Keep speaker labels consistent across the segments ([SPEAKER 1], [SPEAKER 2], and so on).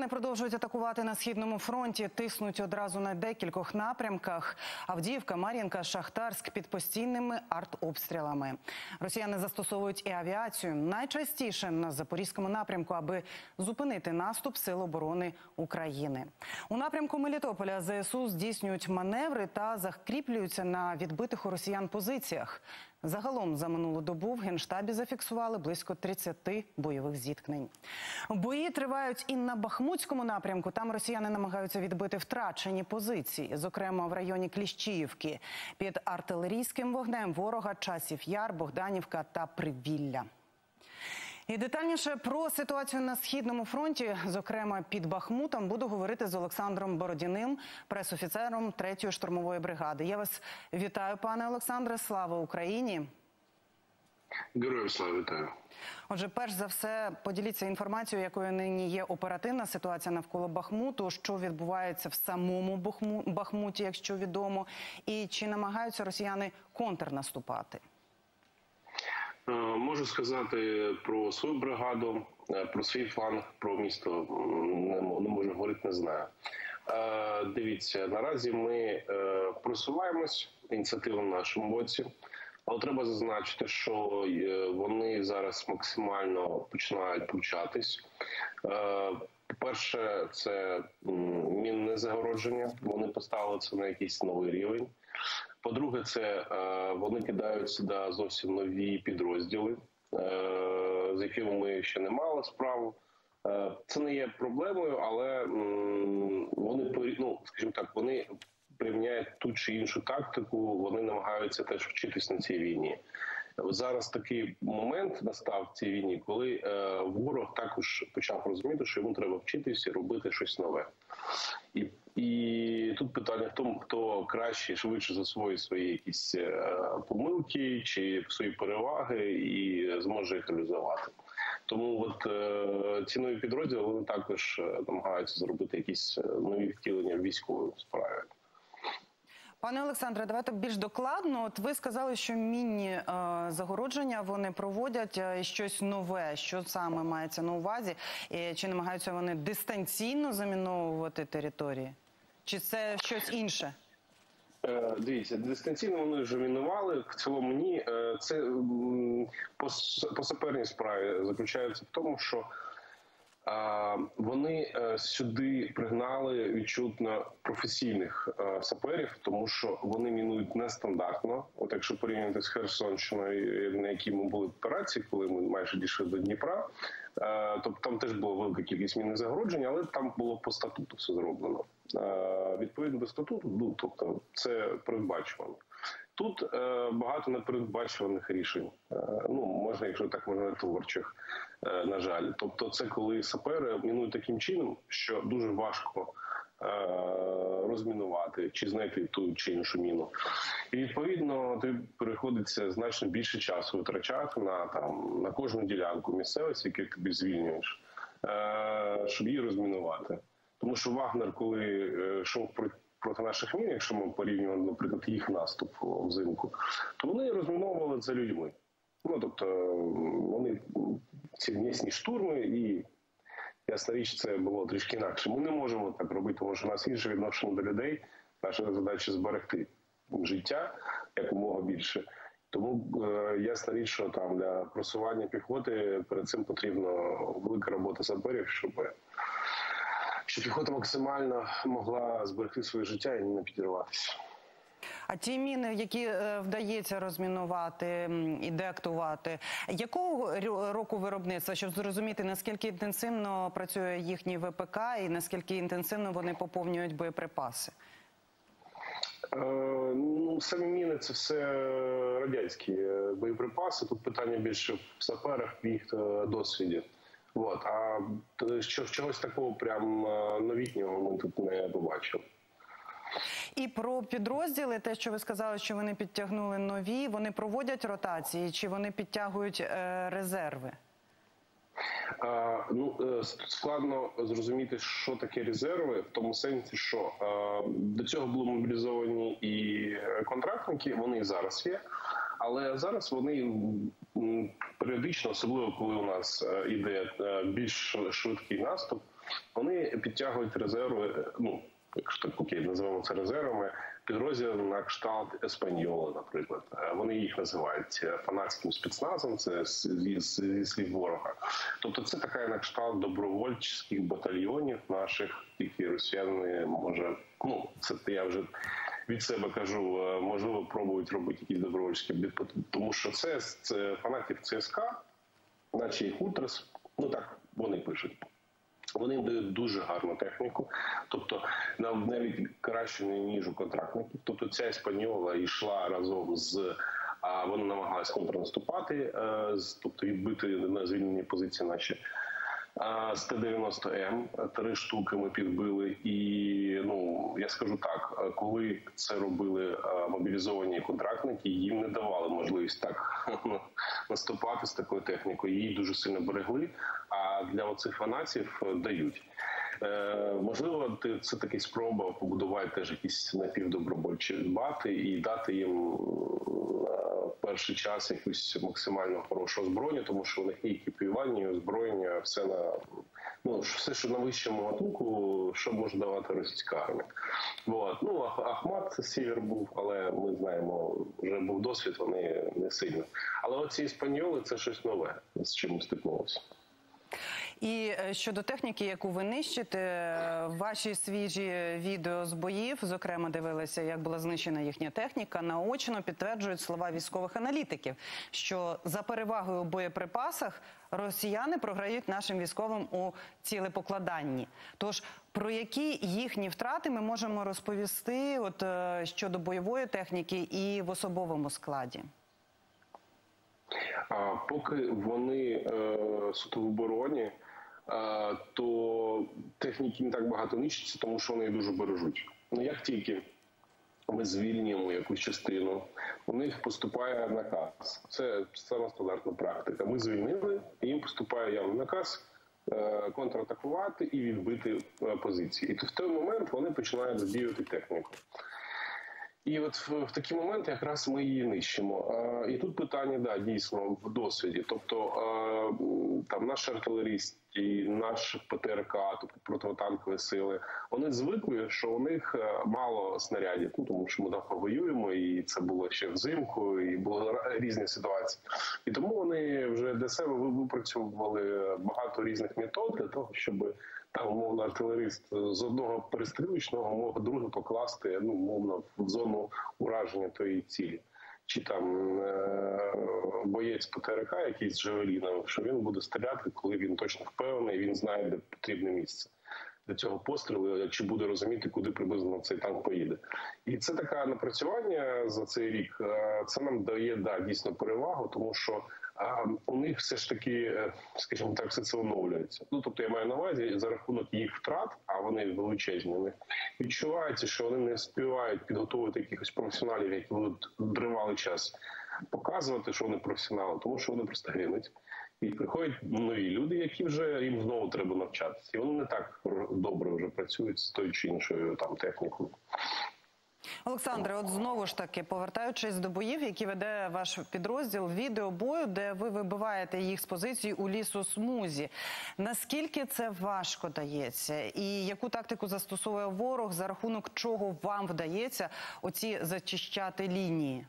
[SPEAKER 1] Росіяни продовжують атакувати на Східному фронті, тиснуть одразу на декількох напрямках. Авдіївка, Мар'їнка, Шахтарськ під постійними артобстрілами. Росіяни застосовують і авіацію, найчастіше на Запорізькому напрямку, аби зупинити наступ Сил оборони України. У напрямку Мелітополя ЗСУ здійснюють маневри та закріплюються на відбитих у росіян позиціях. Загалом за минулу добу в Генштабі зафіксували близько 30 бойових зіткнень. Бої тривають і на Бахмутському напрямку. Там росіяни намагаються відбити втрачені позиції, зокрема в районі Кліщіївки. Під артилерійським вогнем ворога Часів Яр, Богданівка та Привілля. І детальніше про ситуацію на Східному фронті, зокрема під Бахмутом, буду говорити з Олександром Бородіним, пресофіцером 3-ї штурмової бригади. Я вас вітаю, пане Олександре. Слава Україні!
[SPEAKER 2] Героям слава, вітаю.
[SPEAKER 1] Отже, перш за все, поділіться інформацією, якою нині є оперативна ситуація навколо Бахмуту, що відбувається в самому Бахмуті, якщо відомо, і чи намагаються росіяни контрнаступати?
[SPEAKER 2] Можу сказати про свою бригаду, про свій фланг, про місто не можу говорити, не знаю. Дивіться, наразі ми просуваємось, ініціатива на нашому боці, але треба зазначити, що вони зараз максимально починають повчатись. По-перше, це мінне загородження, вони поставили це на якийсь новий рівень. По-друге, це вони кидають сюди зовсім нові підрозділи, з якими ми ще не мали справу. Це не є проблемою, але вони, скажімо так, вони приміняють ту чи іншу тактику, вони намагаються теж вчитись на цій війні. Зараз такий момент настав в цій війні, коли ворог також почав розуміти, що йому треба вчитись і робити щось нове. І тут питання в тому, хто краще, швидше засвоїть свої якісь помилки чи свої переваги і зможе їх реалізувати. Тому ці нові підрозділи, вони також намагаються зробити якісь нові втілення в військовій справі.
[SPEAKER 1] Пане Олександре, давайте більш докладно. От ви сказали, що мінні загородження вони проводять щось нове. Що саме мається на увазі? І чи намагаються вони дистанційно заміновувати території? Чи це щось інше?
[SPEAKER 2] Дивіться, дистанційно вони вже мінували, в цілому ні. Це по саперній справі заключається в тому, що вони сюди пригнали відчутно професійних саперів, тому що вони мінують нестандартно. От якщо порівняти з Херсонщиною, на якій ми були в операції, коли ми майже дійшли до Дніпра, тобто там теж була велика кількість мінних загороджень, але там було по статуту все зроблено. Відповідно до статуту, тобто це передбачувано. Тут багато непередбачуваних рішень. Можна, якщо так можна, творчих, на жаль. Тобто це коли сапери мінують таким чином, що дуже важко розмінувати чи знайти ту чи іншу міну. І відповідно тобі приходиться значно більше часу витрачати на кожну ділянку місцевості, яку тобі звільнюєш, щоб її розмінувати. Тому що Вагнер, коли йшов проти наших мін, якщо ми порівнюємо, наприклад, їх наступ взимку, то вони розміновували це людьми. Тобто вони ці місні штурми, і ясна річ, це було трішки інакше. Ми не можемо так робити, тому що у нас інше відношення до людей, наша задача зберегти життя якомога більше. Тому ясна річ, що там для просування піхоти перед цим потрібна велика робота саперів, щоб піхота максимально могла зберегти своє життя і не підірватися.
[SPEAKER 1] А ті міни, які вдається розмінувати і деактувати, якого року виробництва, щоб зрозуміти, наскільки інтенсивно працює їхній ВПК і наскільки інтенсивно вони поповнюють боєприпаси?
[SPEAKER 2] Самі міни – це все радянські боєприпаси. Тут питання більше в саперах, в їх досвіді. А чогось такого прям новітнього ми тут не побачили.
[SPEAKER 1] І про підрозділи, те, що ви сказали, що вони підтягнули нові, вони проводять ротації, чи вони підтягують резерви?
[SPEAKER 2] Складно зрозуміти, що таке резерви, в тому сенсі, що до цього були мобілізовані і контрактники, вони і зараз є, але зараз вони періодично, особливо коли у нас іде більш швидкий наступ, Вони підтягують резерви, ну, якщо так окей, називаємо це резервами, підрозділи на кшталт Еспаньоли, наприклад. Вони їх називають фанатським спецназом, це зі слів ворога. Тобто це така на кшталт добровольчих батальйонів наших, які росіяни, може, ну, це я вже від себе кажу, можливо, пробують робити якісь добровольчі, тому що це фанатів ЦСКА, наче їх Ультрас, ну так вони пишуть. Вони їм дають дуже гарну техніку, тобто навіть краще, ніж у контрактників. Тобто ця Еспаньола йшла разом з, вони намагалися контрнаступати, тобто відбити на звільнені позиції наші. З Т-90М 3 штуки ми підбили, і ну я скажу так, коли це робили мобілізовані контрактники, їм не давали можливість так наступати з такою технікою. Її дуже сильно берегли. А для оцих фанатів дають. Можливо, це така спроба побудувати теж якісь напівдобровольчі бати і дати їм в перший час якусь максимально хорошу озброєння, тому що у них є екіпіювання, озброєння, все на все, що на вищому гатунку, що може давати російська армія. Вот. Ну, Ахмат Сівер був, але ми знаємо, вже був досвід, вони не сильно. Але оці Еспаньоли – це щось нове, з чим ми стикнулися.
[SPEAKER 1] І щодо техніки, яку ви нищите, ваші свіжі відео з боїв, зокрема, дивилися, як була знищена їхня техніка, наочно підтверджують слова військових аналітиків, що за перевагою у боєприпасах росіяни програють нашим військовим у цілепокладанні. Тож, про які їхні втрати ми можемо розповісти щодо бойової техніки і в особовому складі?
[SPEAKER 2] Поки вони суто в обороні, то техніки не так багато нищиться, тому що вони їх дуже бережуть. Ну, як тільки ми звільнюємо якусь частину, у них поступає наказ. Це сама стандартна практика. Ми звільнили, і їм поступає явний наказ контратакувати і відбити позиції. І в той момент вони починають задіювати техніку. І от в такі моменти якраз ми її нищимо. І тут питання, да, дійсно, в досвіді. Тобто там наші артилерісти, наш ПТРК, тобто протитанкові сили, вони звикли, що у них мало снарядів, тому що ми давно воюємо, і це було ще взимку, і були різні ситуації. І тому вони вже для себе випрацьовували багато різних метод для того, щоб там, умовно, артилерист з одного перестрілочного мог друге покласти, ну, умовно, в зону ураження тої цілі. Чи там боєць ПТРК якийсь з Джавеліном, що він буде стріляти, коли він точно впевнений, він знає, де потрібне місце для цього пострілу, чи буде розуміти, куди приблизно цей танк поїде. І це таке напрацювання за цей рік, це нам дає, да, дійсно перевагу, тому що у них все ж таки, скажімо так, все це оновлюється. Ну, тобто я маю на увазі, за рахунок їх втрат, а вони величезні, вони відчувається, що вони не співають підготовити якихось професіоналів, які будуть тривалий час показувати, що вони професіонали, тому що вони просто гинуть. І приходять нові люди, які вже їм знову треба навчатися. І вони не так добре вже працюють з тою чи іншою там технікою.
[SPEAKER 1] Олександре, от знову ж таки, повертаючись до боїв, які веде ваш підрозділ, відео бою, де ви вибиваєте їх з позицій у лісосмузі. Наскільки це важко дається? І яку тактику застосовує ворог, за рахунок чого вам вдається оці зачищати лінії?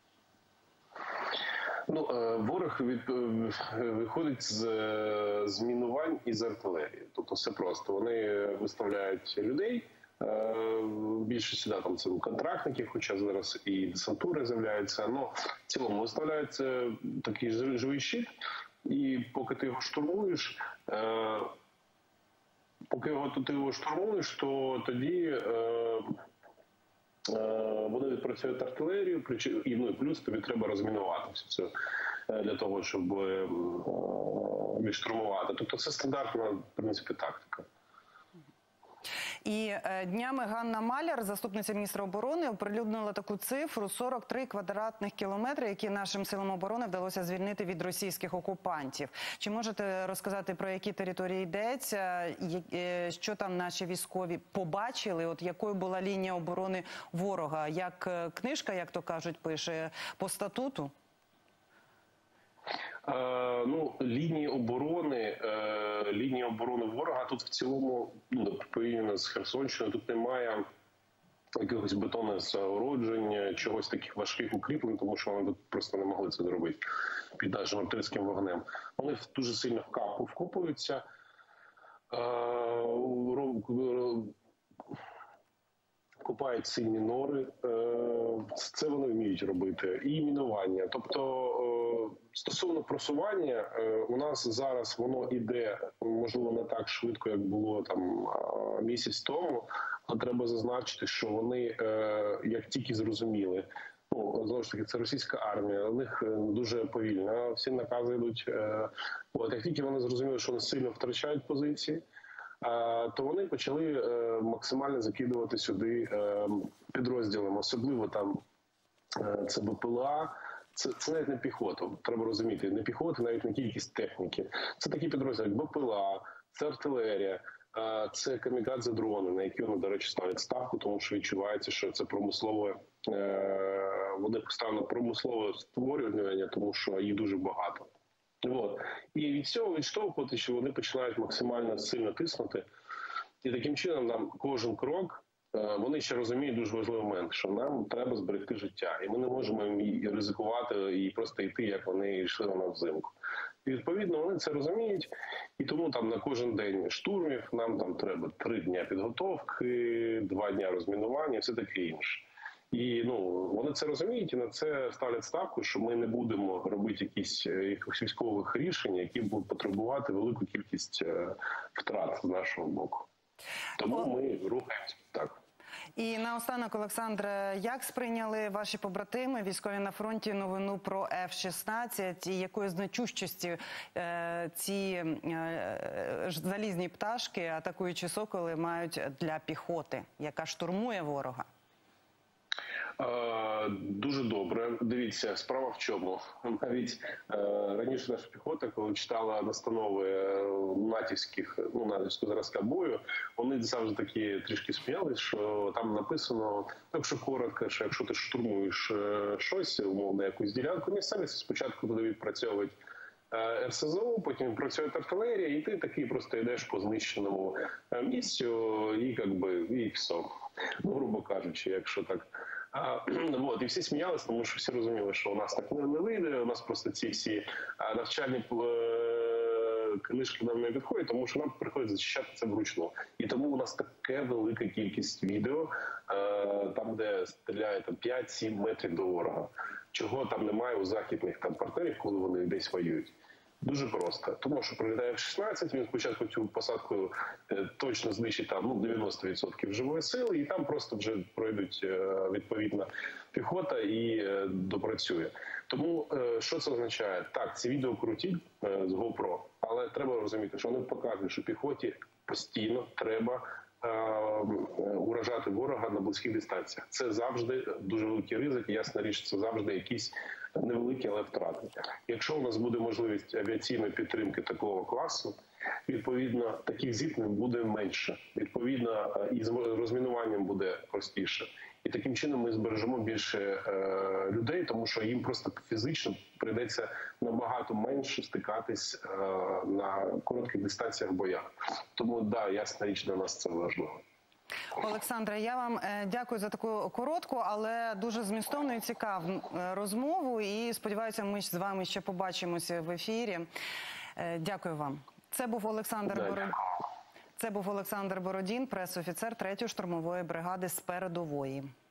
[SPEAKER 2] Ну, ворог виходить з мінувань і з артилерії. Тобто все просто. Вони виставляють людей, в більшості там це контрактників, хоча зараз і десантури з'являються. Але в цілому виставляється такий живий щит, і поки ти його штурмуєш, то тоді вони відпрацюють артилерію, і плюс тобі треба розмінувати все це для того, щоб відштурмувати. Тобто це стандартна, в принципі, тактика.
[SPEAKER 1] І днями Ганна Маляр, заступниця міністра оборони, оприлюднила таку цифру – 43 квадратних кілометри, які нашим силам оборони вдалося звільнити від російських окупантів. Чи можете розказати, про які території йдеться, що там наші військові побачили, от якою була лінія оборони ворога? Як книжка, як то кажуть, пише, по статуту?
[SPEAKER 2] Ну, лінії оборони ворога тут в цілому, ну, порівняно з Херсонщиною, тут немає якихось бетонних загороджень, чогось таких важких укріплень, тому що вони тут просто не могли це зробити під нашим артилерійським вогнем. Вони дуже сильно вкопуються, копають сильні нори, це вони вміють робити, і мінування. Тобто, стосовно просування, у нас зараз воно іде, можливо, не так швидко, як було там місяць тому, але треба зазначити, що вони, як тільки зрозуміли, ну, знову ж таки, це російська армія, у них дуже повільно, всі накази йдуть. От, як тільки вони зрозуміли, що вони сильно втрачають позиції, то вони почали максимально закидувати сюди підрозділами, особливо там це БПЛА, це навіть не піхота, треба розуміти, не піхота, навіть не кількість техніки. Це такі підрозділи, як БПЛА, це артилерія, це камікадзе-дрони, на які вони, до речі, ставлять ставку, тому що відчувається, що це промислове, вони поставили промислове створювання, тому що їх дуже багато. От. І від цього відштовхувати, що вони починають максимально сильно тиснути. І таким чином нам кожен крок, вони ще розуміють дуже важливий момент, що нам треба зберегти життя. І ми не можемо їм ризикувати і просто йти, як вони йшли на взимку. І відповідно вони це розуміють, і тому там на кожен день штурмів нам там треба 3 дні підготовки, 2 дні розмінування і все таке інше. І вони це розуміють і на це ставлять ставку, що ми не будемо робити якихось військових рішень, які будуть потребувати велику кількість втрат з нашого боку. Тому ми рухаємося так.
[SPEAKER 1] І наостанок, Олександре, як сприйняли ваші побратими, військові на фронті, новину про F-16 і якої значущості ці залізні пташки, атакуючі соколи, мають для піхоти, яка штурмує ворога?
[SPEAKER 2] Дуже добре. Дивіться, справа в чому. Навіть раніше наша піхота, коли читала настанови натівського зразка бою, вони завжди такі трішки сміялись, що там написано, якщо коротко, що якщо ти штурмуєш щось, умовно, якусь ділянку місцевості, спочатку туди відпрацьовують РСЗО, потім працює артилерія, і ти такий просто йдеш по знищеному місцю, і все. Грубо кажучи, якщо так. І всі сміялися, тому що всі розуміли, що у нас так не вийде, у нас просто ці всі навчальні книжки нам не підходять, тому що нам приходиться захищати це вручну. І тому у нас така велика кількість відео, там, де стріляє 5-7 метрів до ворога, чого там немає у західних партнерів, коли вони десь воюють. Дуже просто. Тому що прилітає F-16, він спочатку цю посадку точно знищить 90% живої сили, і там просто вже пройдуть відповідна піхота і допрацює. Тому що це означає? Так, ці відео круті з GoPro, але треба розуміти, що вони показують, що піхоті постійно треба уражати ворога на близьких дистанціях. Це завжди дуже великий ризик, і ясна річ, це завжди якісь невеликі, але втрати. Якщо у нас буде можливість авіаційної підтримки такого класу, відповідно, таких зіткнень буде менше. Відповідно, і з розмінуванням буде простіше. І таким чином ми збережемо більше людей, тому що їм просто фізично прийдеться набагато менше стикатись на коротких дистанціях в боях. Тому, да, ясна річ, для нас це важливо.
[SPEAKER 1] Олександре, я вам дякую за таку коротку, але дуже змістовну і цікаву розмову. І сподіваюся, ми з вами ще побачимося в ефірі. Дякую вам. Це був Олександр Бородін, прес-офіцер 3-ї штурмової бригади з передової.